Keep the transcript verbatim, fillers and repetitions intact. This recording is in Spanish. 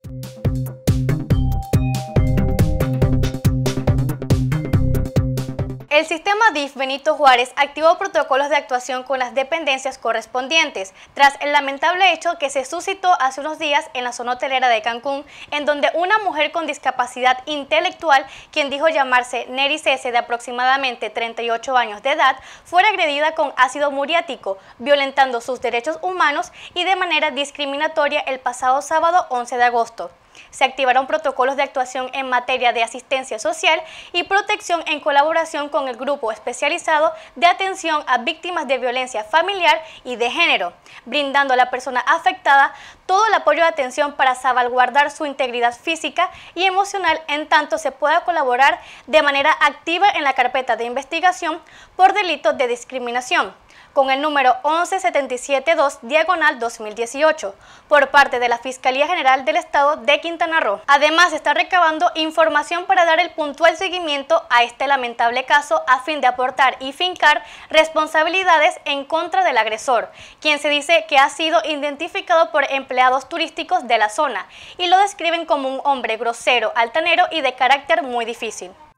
El sistema D I F Benito Juárez activó protocolos de actuación con las dependencias correspondientes, tras el lamentable hecho que se suscitó hace unos días en la zona hotelera de Cancún, en donde una mujer con discapacidad intelectual, quien dijo llamarse Neri Cese, de aproximadamente treinta y ocho años de edad, fue agredida con ácido muriático, violentando sus derechos humanos y de manera discriminatoria el pasado sábado once de agosto. Se activaron protocolos de actuación en materia de asistencia social y protección en colaboración con el Grupo Especializado de Atención a Víctimas de Violencia Familiar y de Género, brindando a la persona afectada todo el apoyo de atención para salvaguardar su integridad física y emocional, en tanto se pueda colaborar de manera activa en la carpeta de investigación por delitos de discriminación, con el número once setenta y siete dos diagonal dos mil dieciocho, por parte de la Fiscalía General del Estado de Quintana Roo. Además, se está recabando información para dar el puntual seguimiento a este lamentable caso a fin de aportar y fincar responsabilidades en contra del agresor, quien se dice que ha sido identificado por empleados turísticos de la zona y lo describen como un hombre grosero, altanero y de carácter muy difícil.